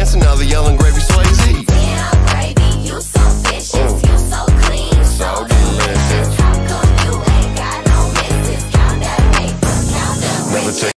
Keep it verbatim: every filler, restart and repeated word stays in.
dancing, now the yelling gravy Swayze. Damn, gravy, you so vicious, Mm. you so clean, so So delicious. delicious. How come you ain't got no misses? Count that paper, count that Never riches. take